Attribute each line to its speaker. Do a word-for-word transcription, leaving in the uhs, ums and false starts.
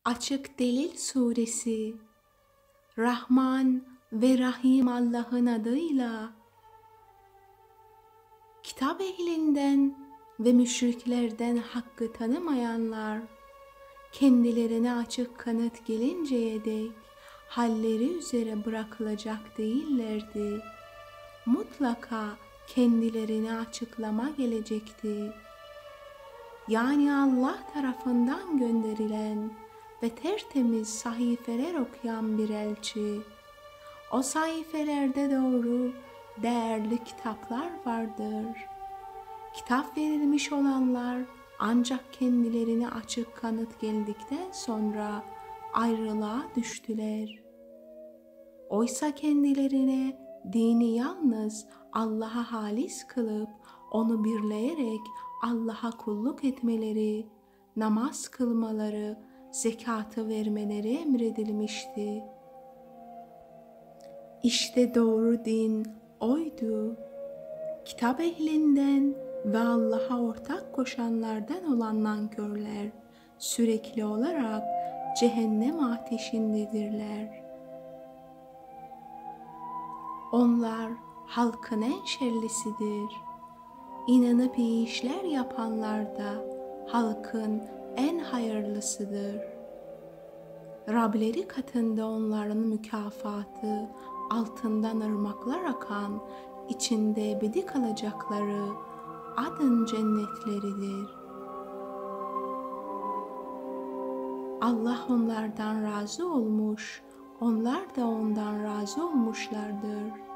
Speaker 1: Açık Delil Suresi. Rahman ve Rahim Allah'ın adıyla. Kitap ehlinden ve müşriklerden hakkı tanımayanlar, kendilerine açık kanıt gelinceye dek halleri üzere bırakılacak değillerdi. Mutlaka kendilerine açıklama gelecekti. Yani Allah tarafından gönderilen ve tertemiz sahifeler okuyan bir elçi. O sahifelerde doğru, değerli kitaplar vardır. Kitap verilmiş olanlar ancak kendilerine açık kanıt geldikten sonra ayrılığa düştüler. Oysa kendilerine dini yalnız Allah'a halis kılıp onu birleyerek Allah'a kulluk etmeleri, namaz kılmaları, zekatı vermeleri emredilmişti. İşte doğru din oydu. Kitap ehlinden ve Allah'a ortak koşanlardan olan nankörler sürekli olarak cehennem ateşindedirler. Onlar halkın en şerlisidir. İnanıp iyi işler yapanlar da halkın en hayırlısıdır. Rableri katında onların mükafatı altından ırmaklar akan, içinde ebedi kalacakları adın cennetleridir. Allah onlardan razı olmuş, onlar da ondan razı olmuşlardır.